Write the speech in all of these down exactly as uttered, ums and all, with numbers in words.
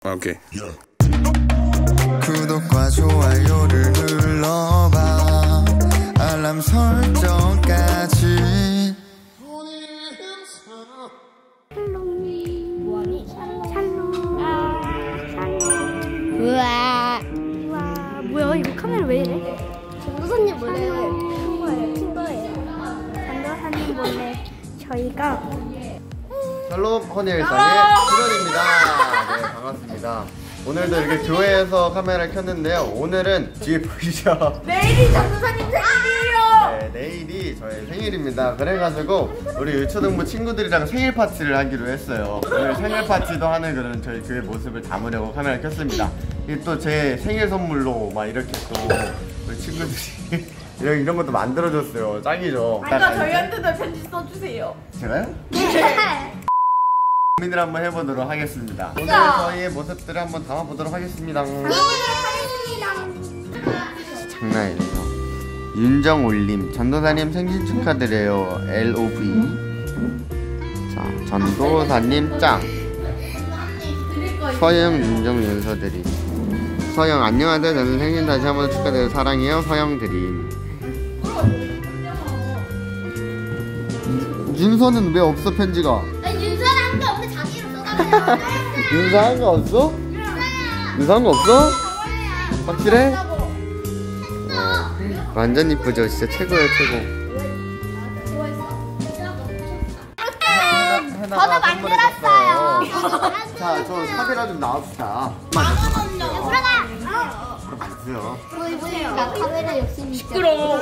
오케이. 구독과 좋아요를 눌러봐. 알람 설정까지. 뭐하니? 샬롬. 아, 샬롬. 우와. 우와. 뭐야, 이거 카메라 왜 이래? 전도사님 몰래 한 거예요, 킨 거예요. 전도사님 몰래 저희가. 샬롬 허니일상의 수련입니다. 네, 반갑습니다. 오늘도 이렇게 교회에서 카메라를 켰는데요. 오늘은 뒤에 보이죠? 내일이 전도사님 생일이에요. 네, 내일이 저의 생일입니다. 그래가지고 우리 유초등부 친구들이랑 생일 파티를 하기로 했어요. 오늘 생일 파티도 하는 그런 저희 교회 모습을 담으려고 카메라를 켰습니다. 이게 또 제 생일 선물로 막 이렇게 또 우리 친구들이 이런, 이런 것도 만들어줬어요. 짱이죠? 그러니까 저희한테도 편지 써주세요. 제가요? 네. 고민을 한번 해보도록 하겠습니다. 오늘 저희의 모습들을 한번 담아보도록 하겠습니다. 장난 아니죠. 윤정올림 전도사님 생신 축하드려요. 엘오브이. 자, 전도사님 짱. 서영 윤정 윤서드림. 서영 안녕하세요. 저는 생신 다시 한번 축하드려요. 사랑해요. 서영 드림. 윤서는 왜 없어 편지가? 윤서는 거 없는데 자기로 써가지고. 윤서 한 거 없어? 윤서 한 거 없어? 확실해? 어, 완전 이쁘죠? 진짜 최고예요 최고. 저도 만들었어요. 자, 저 카메라 좀 나와주자. 맞으세요. 나 카메라 욕심 있죠. 시끄러워.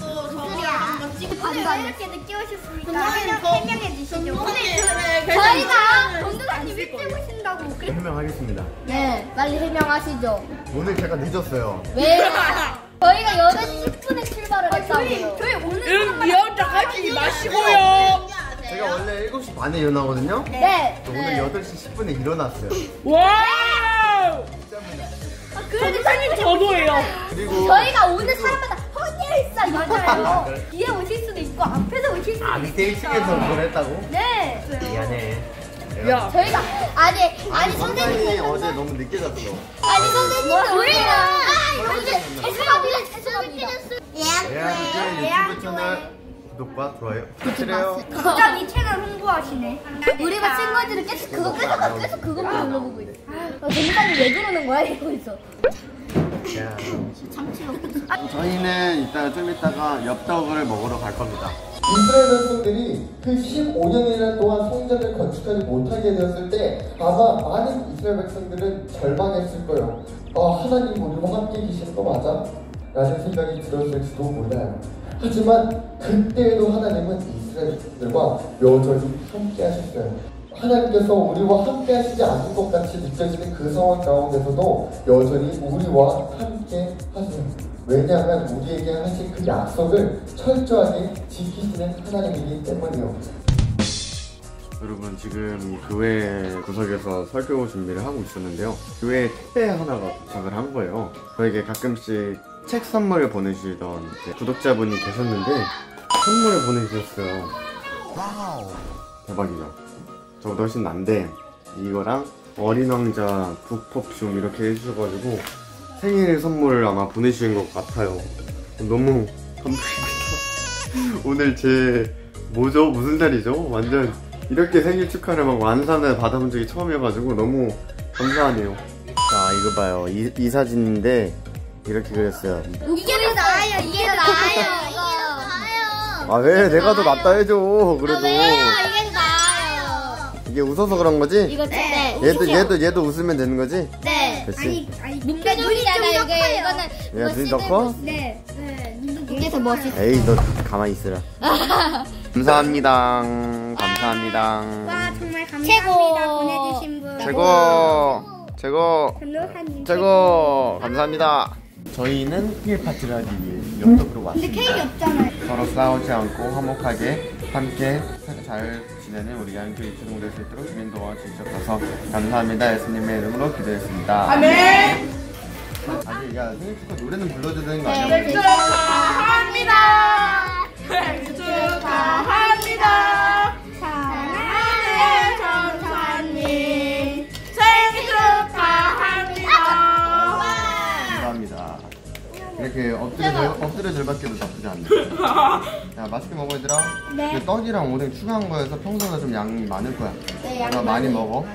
반반 이렇게 늦게 오셨으니까 해명해 주시죠. 저희가 전도사님 일찍 오신다고. 해명하겠습니다. 네, 빨리 해명하시죠. 오늘 제가 늦었어요. 왜? 저희가 여덟 시 십 분에 출발을 했다고요. 저희 오늘 응, 미역장 하지 마시고요. 제가 원래 일곱 시 반에 일어나거든요. 네. 오늘 여덟 시 십 분에 일어났어요. 와우. 전도사님 저도예요. 그리고 저희가 오늘 사람마다 허니일상 맞아요. 뒤에 오실 수도 있고 앞에서 오실 수도 아, 있어요. 밑에 일 층에서 그걸 했다고? 네. 미안해. 야. 저희가 아니 아니 아니, 선생님 선생님이 어제 너무 늦게 잤어. 아니 선생님 우리가 죄송합니다 죄송합니다. 예약 유튜브 채널 구독과 좋아요 부탁드려요. 갑자기 채널 홍보하시네. 우리가 친구들이 계속 그거 계속 계속 그거만 눌러보고 있어. 전도사님 왜 그러는 거야 이러고 있어. 야. 저희는 이따 좀 이따가 엽떡을 먹으러 갈 겁니다. 이스라엘 백성들이 그 십오 년이나 동안 성전을 건축하지 못하게 되었을 때 아마 많은 이스라엘 백성들은 절망했을 거예요. 아, 하나님 우리와 함께 계시는 거 맞아? 라는 생각이 들었을지도 몰라요. 하지만 그때에도 하나님은 이스라엘 백성들과 여전히 함께 하셨어요. 하나님께서 우리와 함께 하시지 않을 것 같이 느껴지는 그 상황 가운데서도 여전히 우리와 함께 하세요. 왜냐하면 우리에게 하신 그 약속을 철저하게 지키시는 하나님이기 때문이요. 여러분, 지금 교회 구석에서 설교 준비를 하고 있었는데요. 교회에 택배 하나가 도착을 한 거예요. 저에게 가끔씩 책 선물을 보내주시던 구독자분이 계셨는데 선물을 보내주셨어요. 와우, 대박이죠. 저보다 훨씬 난데 이거랑 어린 왕자 북퍼퓸 이렇게 해주셔가지고 생일 선물을 아마 보내주신 것 같아요. 너무 감동입니다. 오늘 제 뭐죠? 무슨 날이죠? 완전 이렇게 생일 축하를 막 완산을 받아본 적이 처음이어가지고 너무 감사하네요. 자, 이거 봐요. 이, 이 사진인데 이렇게 그렸어요. 이게 더 나아요. 이게 더 나아요. 이게 더 나아요. 아, 왜? 내가 더 낫다 해줘. 그래도. 왜요? 이게 더 나아요. 이게 웃어서 그런 거지? 이거 네. 얘도 얘도 얘도 웃으면 되는 거지? 네. 그치? 눈가 눈이잖아 이게 이거는. 야, 눈이 더 커? 네. 네. 이게 더 멋있어. 에이, 너 가만히 있으라. 감사합니다. 감사합니다. 와, 정말 감사합니다. 최고. 보내주신 분. 최고. 최고. 전도사님 최고. 감사합니다. 저희는 생일 파티를 하기 위해 엽떡으로 왔습니다. 근데 케이크 없잖아요. 서로 싸우지 않고 화목하게 함께 잘 지내는 우리 양교 유치동 될 수 있도록 주민 도와주셔서 감사합니다. 예수님의 이름으로 기도했습니다. 아멘. 아니, 야, 생일 축하 노래는 불러줘야 되는 거 아니야? 네, 축하합니다. 생일 축하합니다. 사랑하는 전사님 생일 축하. 이렇게 엎드려 절, 엎드려 절받기도 나쁘지 않네. 야, 맛있게 먹어 얘들아. 네. 그 떡이랑 오뎅 추가한 거여서 평소보다 좀 양이 많을 거야. 네, 양이 그러니까 많이 많아요. 먹어.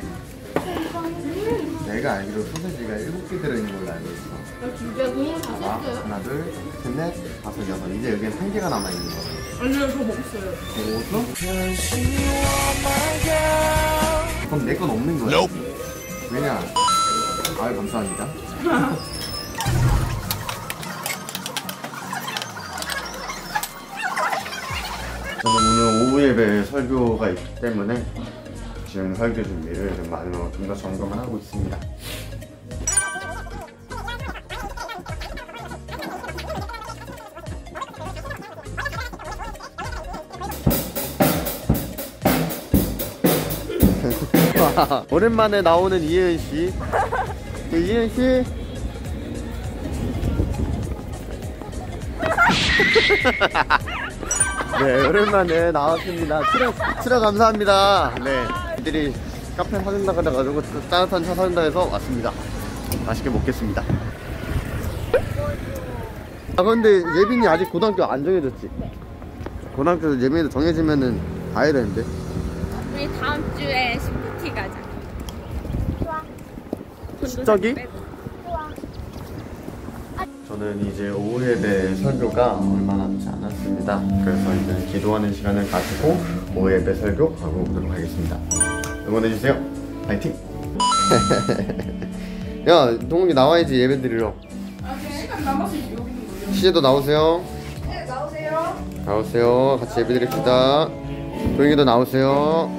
내가 알기로 소세지가 일곱 개 들어있는 걸로 알고 있어. 나 진짜 너무 다 봐, 썼어요. 하나, 둘, 셋, 넷, 다섯, 여섯. 이제 여기엔 한 개가 남아있는 거야. 아니요, 저 먹었어요. 먹었어? 그럼 내 건 없는 거야? 왜냐? 아유, 감사합니다. 저는 오늘 오후 예배 설교가 있기 때문에 지금 설교 준비를 좀 많은 만큼 더 점검을 하고 있습니다. 오랜만에 나오는 이혜은 씨. 이혜은 씨. 네, 오랜만에 나왔습니다. 출연, 출연 감사합니다. 네, 애들이 카페 사준다 그래가지고 따뜻한 차 사준다 해서 왔습니다. 맛있게 먹겠습니다. 아, 근데 예빈이 아직 고등학교 안 정해졌지? 고등학교 예빈이도 정해지면은 가야 되는데. 우리 다음 주에 스포티 가자. 십자기? 저는 이제 오후 예배 설교가 얼마 남지 않았습니다. 그래서 이제 기도하는 시간을 가지고 오후 예배 설교 하고 오도록 하겠습니다. 응원해주세요. 파이팅! 야, 동욱이 나와야지 예배 드리러. 아, 시간 남아서 여기 있는 거예요. 시제도 나오세요. 네, 나오세요. 나오세요. 같이 예배 드립시다. 동욱이도 나오세요.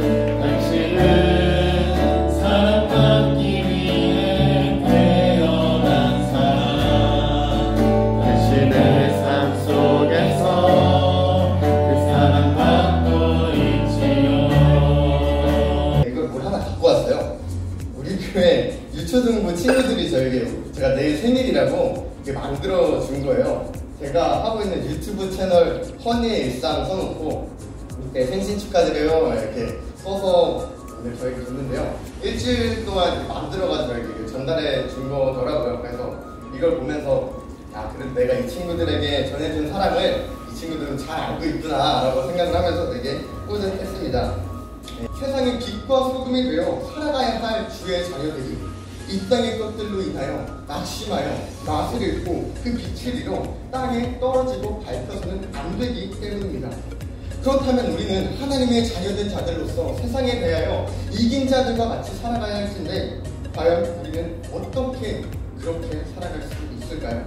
유초등부 친구들이 저에게 제가 내일 생일이라고 이렇게 만들어 준 거예요. 제가 하고 있는 유튜브 채널 허니의 일상 써놓고 이렇게 생신 축하드려요 이렇게 써서 오늘 저에게 줬는데요. 일주일 동안 만들어가지고 이렇게 전달해 준 거더라고요. 그래서 이걸 보면서 아, 그래도 내가 이 친구들에게 전해준 사랑을 이 친구들은 잘 알고 있구나 라고 생각을 하면서 되게 뿌듯했습니다. 네, 세상의 빛과 소금이 되어 살아가야 할 주의 자녀들이 이 땅의 것들로 인하여 낙심하여 맛을 잃고 그 빛을 잃어 땅에 떨어지고 밟혀서는 안 되기 때문입니다. 그렇다면 우리는 하나님의 자녀된 자들로서 세상에 대하여 이긴 자들과 같이 살아가야 할 텐데 과연 우리는 어떻게 그렇게 살아갈 수 있을까요?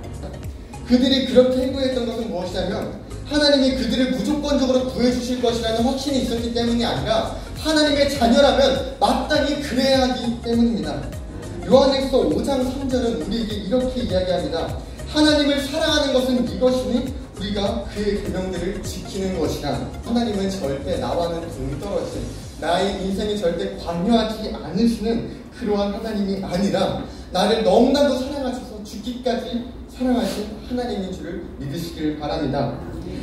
그들이 그렇게 행동했던 것은 무엇이냐면 하나님이 그들을 무조건적으로 구해주실 것이라는 확신이 있었기 때문이 아니라 하나님의 자녀라면 마땅히 그래야 하기 때문입니다. 요한일서 오 장 삼 절은 우리에게 이렇게 이야기합니다. 하나님을 사랑하는 것은 이것이니 우리가 그의 계명들을 지키는 것이라. 하나님은 절대 나와는 동떨어진 나의 인생에 절대 관여하지 않으시는 그러한 하나님이 아니라 나를 너무나도 사랑하셔서 죽기까지 사랑하신 하나님인 줄을 믿으시길 바랍니다.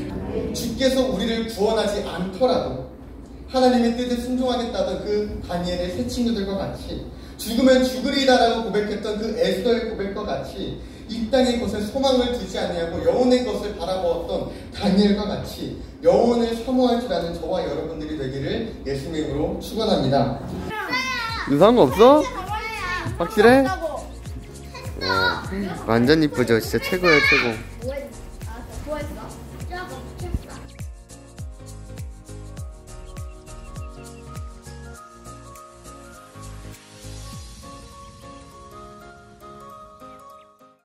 주께서 우리를 구원하지 않더라도 하나님의 뜻에 순종하겠다던 그 다니엘의 세 친구들과 같이 죽으면 죽으리다라고 고백했던 그 에스더의 고백과 같이 이 땅의 것에 소망을 두지 아니하고 영혼의 것을 바라보았던 다니엘과 같이 영혼을 사모할 줄 아는 저와 여러분들이 되기를 예수님의 이름으로 축원합니다. 유사한 거 없어? 확실해? 네. 완전 이쁘죠? 진짜 최고예요, 최고.